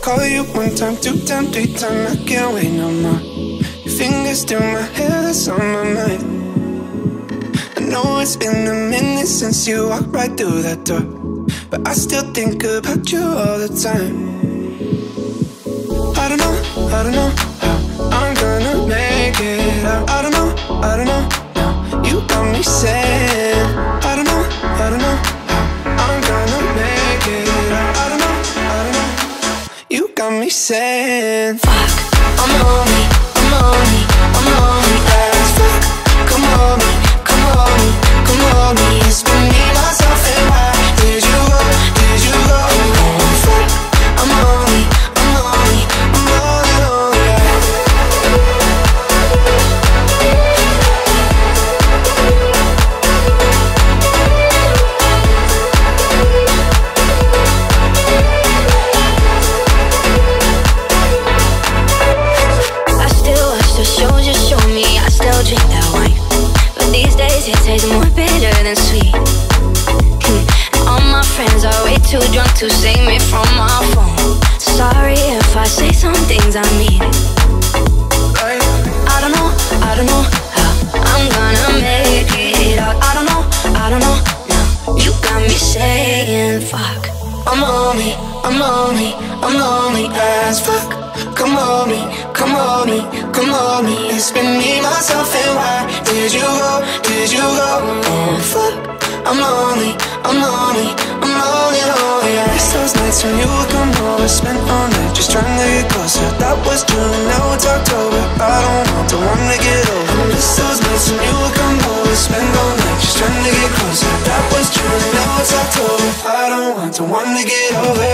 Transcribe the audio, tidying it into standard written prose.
call you one time, two time, three time, I can't wait no more. Your fingers through my hair, that's on my mind. I know it's been a minute since you walked right through that door, but I still think about you all the time. I don't know how I'm gonna make it out. I don't know now. You got me saying I don't know how I'm gonna make it out. I don't know. You got me saying fuck, I'm lonely as fuck. Come on me. It's been me, myself, and why did you go? Oh, fuck, I'm lonely, I still watch the shows you show me, I still drink that wine, but these days it tastes more bitter than sweet. And all my friends are way too drunk to save me from my phone. Sorry if I say some things I mean. I don't know how I'm gonna make it out. I don't know, no. You got me saying fuck, I'm lonely as fuck. Come on me. It's been me, myself, and why did you go? Oh fuck, I'm lonely. It's those nights when you would come over, spend all night just trying to get closer. That was June, now it's October. I don't want the one to get over. It's those nights when you would come over, spend all night just trying to get closer. That was June, now it's October. I don't want the one to get over.